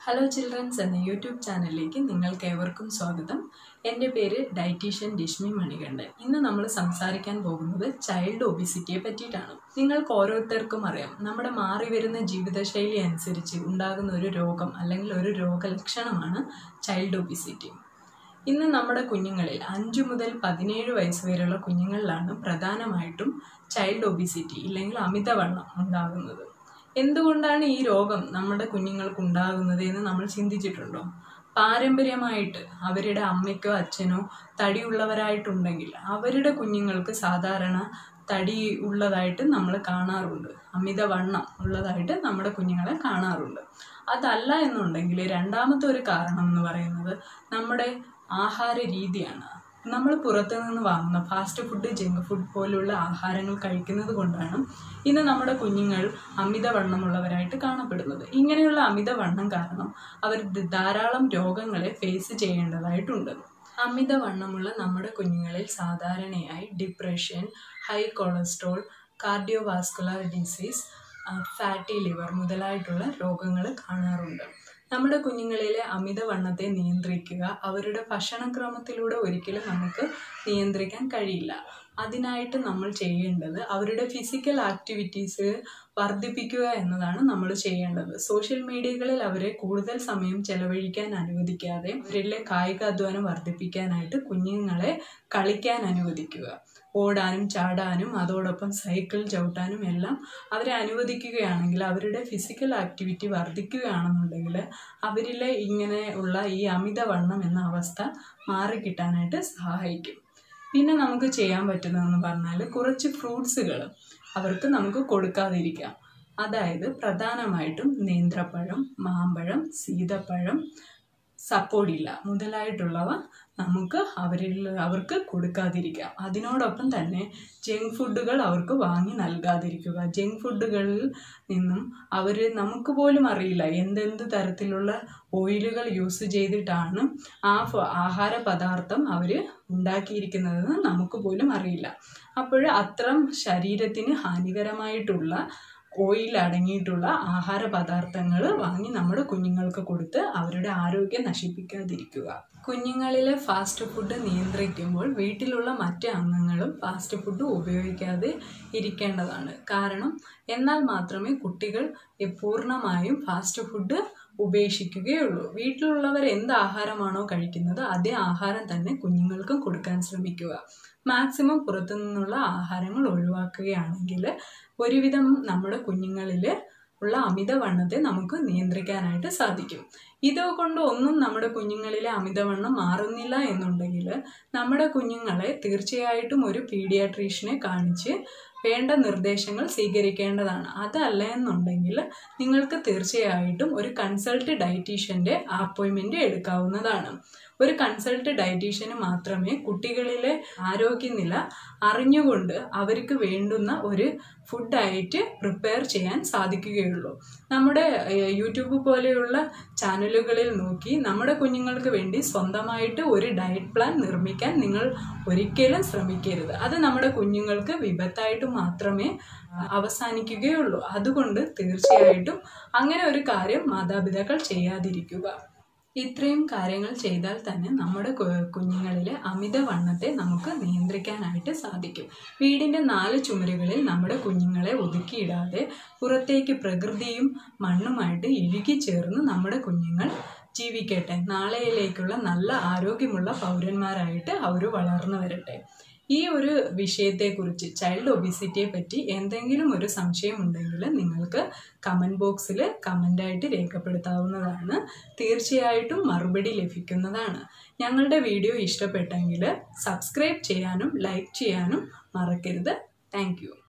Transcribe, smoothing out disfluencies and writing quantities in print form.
Hello children's എന്ന YouTube ചാനലിലേക്ക് നിങ്ങൾക്കേവർക്കും സ്വാഗതം. എൻ്റെ പേര് ഡയറ്റീഷ്യൻ രശ്മി മണികണ്ഠൻ. ഇന്ന് നമ്മൾ സംസാരിക്കാൻ പോകുന്നത് ചൈൽഡ് ഒബിസിറ്റിയെ പറ്റിയിട്ടാണ്. നിങ്ങൾക്ക് ഓരോരുത്തർക്കും അറിയാം, നമ്മുടെ മാറി വരുന്ന ജീവിതശൈലി അനുസരിച്ച് ഉണ്ടാകുന്ന ഒരു രോഗം അല്ലെങ്കിൽ ഒരു രോഗലക്ഷണമാണ് ചൈൽഡ് ഒബിസിറ്റി. ഇന്ന് നമ്മുടെ കുഞ്ഞുങ്ങളിൽ 5 മുതൽ 17 വയസ്സ് വരെയുള്ള കുഞ്ഞുങ്ങളിലാണ് പ്രധാനമായിട്ടും ചൈൽഡ് ഒബിസിറ്റി ഇല്ലെങ്കിൽ അമിതവണ്ണം ഉണ്ടാകുന്നത്. എന്തുകൊണ്ടാണ് ഈ രോഗം നമ്മുടെ കുഞ്ഞുങ്ങൾക്ക് ഉണ്ടാകുന്നത് എന്ന് നമ്മൾ ചിന്തിച്ചിട്ടുണ്ടോ? പാരമ്പര്യമായിട്ട് അവരുടെ അമ്മയ്ക്കോ അച്ഛനോ തടിയുള്ളവരായിട്ടുണ്ടെങ്കിൽ അവരുടെ കുഞ്ഞുങ്ങൾക്ക് സാധാരണ തടി ഉള്ളതായിട്ട് നമ്മൾ കാണാറുണ്ട്, അമിതവണ്ണം ഉള്ളതായിട്ട് നമ്മുടെ കുഞ്ഞുങ്ങളെ കാണാറുണ്ട്. അതല്ല എന്നുണ്ടെങ്കിൽ രണ്ടാമത്തെ ഒരു കാരണം എന്ന് പറയുന്നത് നമ്മുടെ ആഹാര രീതിയാണ്. നമ്മൾ പുറത്തു നിന്ന് വാങ്ങുന്ന ഫാസ്റ്റ് ഫുഡ്, ജങ്ക് ഫുഡ് പോലുള്ള ആഹാരങ്ങൾ കഴിക്കുന്നത് കൊണ്ടാണ് ഇന്ന് നമ്മുടെ കുഞ്ഞുങ്ങൾ അമിതവണ്ണമുള്ളവരായിട്ട് കാണപ്പെടുന്നത്. ഇങ്ങനെയുള്ള അമിതവണ്ണം കാരണം അവർ ധാരാളം രോഗങ്ങളെ ഫേസ് ചെയ്യേണ്ടതായിട്ടുണ്ട്. അമിതവണ്ണമുള്ള നമ്മുടെ കുഞ്ഞുങ്ങളിൽ സാധാരണയായി depression, high cholesterol, cardiovascular disease, fatty liver മുതലായിട്ടുള്ള രോഗങ്ങൾ കാണാറുണ്ട്. നമ്മുടെ കുഞ്ഞുങ്ങളിലെ അമിതവണ്ണത്തെ നിയന്ത്രിക്കുക അവരുടെ ഭക്ഷണക്രമത്തിലൂടെ ഒരിക്കലും നമുക്ക് നിയന്ത്രിക്കാൻ കഴിയില്ല. അതിനായിട്ട് നമ്മൾ ചെയ്യേണ്ടത് അവരുടെ ഫിസിക്കൽ ആക്ടിവിറ്റീസ് വർദ്ധിപ്പിക്കുക എന്നതാണ് നമ്മൾ ചെയ്യേണ്ടത്. സോഷ്യൽ മീഡിയകളിൽ അവരെ കൂടുതൽ സമയം ചെലവഴിക്കാൻ അനുവദിക്കാതെ അവരിലെ കായികാധ്വാനം വർദ്ധിപ്പിക്കാനായിട്ട് കുഞ്ഞുങ്ങളെ കളിക്കാൻ അനുവദിക്കുക. ഓടാനും ചാടാനും അതോടൊപ്പം സൈക്കിൾ ചവിട്ടാനും എല്ലാം അവരെ അനുവദിക്കുകയാണെങ്കിൽ, അവരുടെ ഫിസിക്കൽ ആക്ടിവിറ്റി വർദ്ധിക്കുകയാണെന്നുണ്ടെങ്കിൽ അവരിലെ ഇങ്ങനെ ഉള്ള ഈ അമിതവണ്ണം എന്ന അവസ്ഥ മാറിക്കിട്ടാനായിട്ട് സഹായിക്കും. പിന്നെ നമുക്ക് ചെയ്യാൻ പറ്റുന്നതെന്ന് പറഞ്ഞാൽ കുറച്ച് ഫ്രൂട്ട്സുകൾ അവർക്ക് നമുക്ക് കൊടുക്കാതിരിക്കാം. അതായത് പ്രധാനമായിട്ടും നേന്ത്രപ്പഴം, മാമ്പഴം, സീതപ്പഴം, സപ്പോടില്ല മുതലായിട്ടുള്ളവ നമുക്ക് അവർക്ക് കൊടുക്കാതിരിക്കാം. അതിനോടൊപ്പം തന്നെ ജങ്ക് ഫുഡുകൾ അവർക്ക് വാങ്ങി നൽകാതിരിക്കുക. ജങ്ക് ഫുഡുകളിൽ നിന്നും നമുക്ക് പോലും അറിയില്ല എന്തെന്ത് തരത്തിലുള്ള ഓയിലുകൾ യൂസ് ചെയ്തിട്ടാണ് ആ ആഹാര പദാർത്ഥം അവർ ഉണ്ടാക്കിയിരിക്കുന്നതെന്ന് നമുക്ക് പോലും അറിയില്ല. അപ്പോൾ അത്തരം ശരീരത്തിന് ഹാനികരമായിട്ടുള്ള ഓയിൽ അടങ്ങിയിട്ടുള്ള ആഹാര പദാർത്ഥങ്ങൾ വാങ്ങി നമ്മുടെ കുഞ്ഞുങ്ങൾക്ക് കൊടുത്ത് അവരുടെ ആരോഗ്യം നശിപ്പിക്കാതിരിക്കുക. കുഞ്ഞുങ്ങളിലെ ഫാസ്റ്റ് ഫുഡ് നിയന്ത്രിക്കുമ്പോൾ വീട്ടിലുള്ള മറ്റ് അംഗങ്ങളും ഫാസ്റ്റ് ഫുഡ് ഉപയോഗിക്കാതെ ഇരിക്കേണ്ടതാണ്. കാരണം എന്നാൽ മാത്രമേ കുട്ടികൾ പൂർണ്ണമായും ഫാസ്റ്റ് ഫുഡ് ഉപേക്ഷിക്കുകയുള്ളൂ. വീട്ടിലുള്ളവർ എന്ത് ആഹാരമാണോ കഴിക്കുന്നത് അതേ ആഹാരം തന്നെ കുഞ്ഞുങ്ങൾക്കും കൊടുക്കാൻ ശ്രമിക്കുക. മാക്സിമം പുറത്തു നിന്നുള്ള ആഹാരങ്ങൾ ഒഴിവാക്കുകയാണെങ്കിൽ ഒരുവിധം നമ്മുടെ കുഞ്ഞുങ്ങളിൽ ഉള്ള അമിതവണ്ണത്തെ നമുക്ക് നിയന്ത്രിക്കാനായിട്ട് സാധിക്കും. ഇതുകൊണ്ട് ഒന്നും നമ്മുടെ കുഞ്ഞുങ്ങളിലെ അമിതവണ്ണം മാറുന്നില്ല എന്നുണ്ടെങ്കിൽ നമ്മുടെ കുഞ്ഞുങ്ങളെ തീർച്ചയായിട്ടും ഒരു പീഡിയാട്രീഷ്യനെ കാണിച്ച് വേണ്ട നിർദ്ദേശങ്ങൾ സ്വീകരിക്കേണ്ടതാണ്. അതല്ല എന്നുണ്ടെങ്കിൽ നിങ്ങൾക്ക് തീർച്ചയായിട്ടും ഒരു കൺസൾട്ട് ഡയറ്റീഷ്യൻ്റെ അപ്പോയിൻമെൻറ്റ് എടുക്കാവുന്നതാണ്. ഒരു കൺസൾട്ട് ഡയറ്റീഷ്യന് മാത്രമേ കുട്ടികളിലെ ആരോഗ്യനില അറിഞ്ഞുകൊണ്ട് അവർക്ക് വേണ്ടുന്ന ഒരു ഫുഡ് ഡയറ്റ് പ്രിപ്പയർ ചെയ്യാൻ സാധിക്കുകയുള്ളൂ. നമ്മുടെ യൂട്യൂബ് പോലെയുള്ള ചാനലുകളിൽ നോക്കി നമ്മുടെ കുഞ്ഞുങ്ങൾക്ക് വേണ്ടി സ്വന്തമായിട്ട് ഒരു ഡയറ്റ് പ്ലാൻ നിർമ്മിക്കാൻ നിങ്ങൾ ഒരിക്കലും ശ്രമിക്കരുത്. അത് നമ്മുടെ കുഞ്ഞുങ്ങൾക്ക് വിപത്തായിട്ട് മാത്രമേ അവസാനിക്കുകയുള്ളൂ. അതുകൊണ്ട് തീർച്ചയായിട്ടും അങ്ങനെ ഒരു കാര്യം മാതാപിതാക്കൾ ചെയ്യാതിരിക്കുക. ഇത്രയും കാര്യങ്ങൾ ചെയ്താൽ തന്നെ നമ്മുടെ കുഞ്ഞുങ്ങളിലെ അമിതവണ്ണത്തെ നമുക്ക് നിയന്ത്രിക്കാനായിട്ട് സാധിക്കും. വീടിൻ്റെ 4 ചുമരുകളിൽ നമ്മുടെ കുഞ്ഞുങ്ങളെ ഒതുക്കിയിടാതെ പുറത്തേക്ക് പ്രകൃതിയും മണ്ണുമായിട്ട് ഇഴുകിച്ചേർന്ന് നമ്മുടെ കുഞ്ഞുങ്ങൾ ജീവിക്കട്ടെ. നാളെയിലേക്കുള്ള നല്ല ആരോഗ്യമുള്ള പൗരന്മാരായിട്ട് അവർ വളർന്നു വരട്ടെ. ഈ ഒരു വിഷയത്തെക്കുറിച്ച്, ചൈൽഡ് ഒബിസിറ്റിയെ പറ്റി എന്തെങ്കിലും ഒരു സംശയം ഉണ്ടെങ്കിൽ നിങ്ങൾക്ക് കമൻറ്റ് ബോക്സിൽ കമൻ്റായിട്ട് രേഖപ്പെടുത്താവുന്നതാണ്. തീർച്ചയായിട്ടും മറുപടി ലഭിക്കുന്നതാണ്. ഞങ്ങളുടെ വീഡിയോ ഇഷ്ടപ്പെട്ടെങ്കിൽ സബ്സ്ക്രൈബ് ചെയ്യാനും ലൈക്ക് ചെയ്യാനും മറക്കരുത്. Thank U.